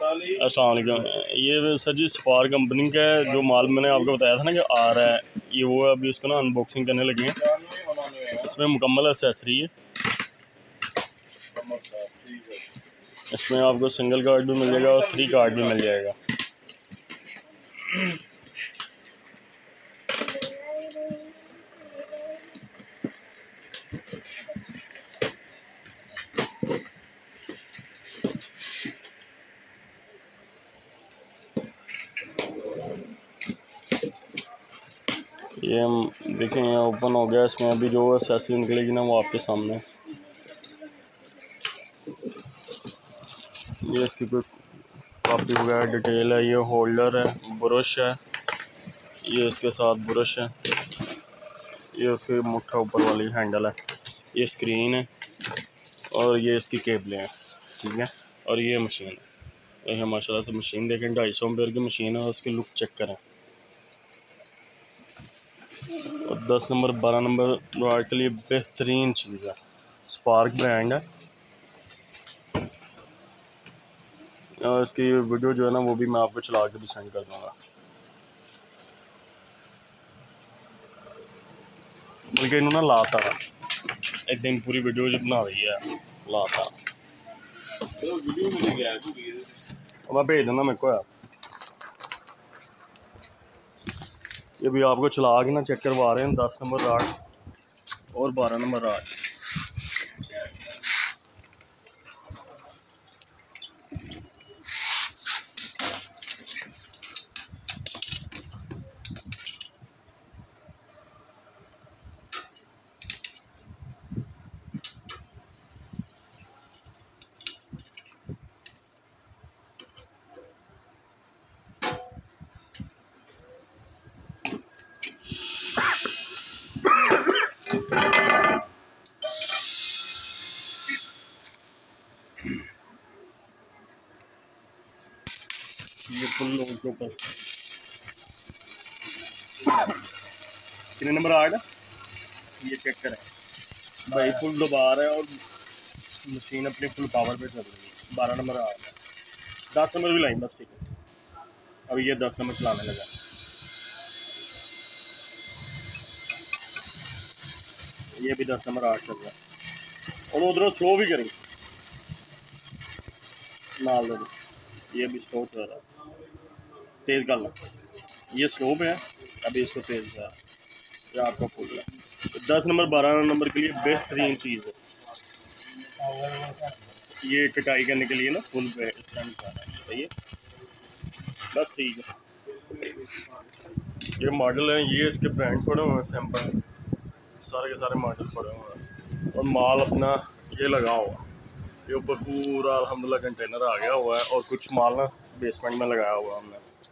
अस्सलाम वालेकुम। ये सर जी स्पार कंपनी का है, जो माल मैंने आपको बताया था ना कि आ रहा है, ये वो है। अभी उसको ना अनबॉक्सिंग करने लगे हैं। इसमें मुकम्मल एसेसरी है। इसमें आपको सिंगल कार्ड भी मिल जाएगा और 3 कार्ड भी मिल जाएगा। ये हम देखें, यहाँ ओपन हो गया। इसमें अभी जो एसेसरी निकलेगी ना, वो आपके सामने। ये इसकी कोई कॉपी वगैरह डिटेल है। ये होल्डर है, ब्रश है, ये इसके साथ ब्रश है, ये उसके मुट्ठा ऊपर वाली हैंडल है, ये स्क्रीन है और ये इसकी केबलें हैं। ठीक है, और ये मशीन है। ये माशाल्लाह से मशीन देखें, 250 एम्पेयर की मशीन है और उसकी लुक चेक करें। और 10 नंबर 12 नंबर रॉड के लिए बेहतरीन चीज़ है। स्पार्क ब्रांड है। और इसकी वीडियो जो है ना, वो भी मैं आपको चला के भी सेंड कर दूँगा। बल्कि इन्होंने लाता एक दिन पूरी वीडियो जो बना रही है, लाता मैं भेज दूँगा मेरे को यार। ये भी आपको चला के ना चेक करवा रहे हैं। 10 नंबर रॉड और 12 नंबर रॉड। ये फुल लोड के ऊपर कितने नंबर आठ है, ये चेक करें भाई। फुल दबा रहा है और मशीन अपनी फुल पावर पे चल रही है। 12 नंबर आ रहा है, 10 नंबर भी लाइन बस। ठीक है, अभी ये 10 नंबर चलाने लगा। ये भी 10 नंबर 8 चल रहा है और उधरों स्लो भी करेंगे नाल दे। ये भी स्लो चल रहा है, तेज़ कर लो। ये स्लो पे है, अभी इसको तेज़ कर ये आपका फुल है। तो 10 नंबर 12 नंबर के लिए बेहतरीन चीज़ है। ये कटाई करने के लिए ना फुल पे स्टैंड कर रहा है। सही है, बस ठीक है। ये मॉडल है, ये इसके ब्रांड पड़े हुए हैं, सैंपल सारे के सारे मॉडल पड़े हुए हैं। और माल अपना ये लगा हुआ, ये ऊपर पूरा अल्हम्दुलिल्लाह कंटेनर आ गया हुआ है। और कुछ माल ना बेसमेंट में लगाया हुआ हमने।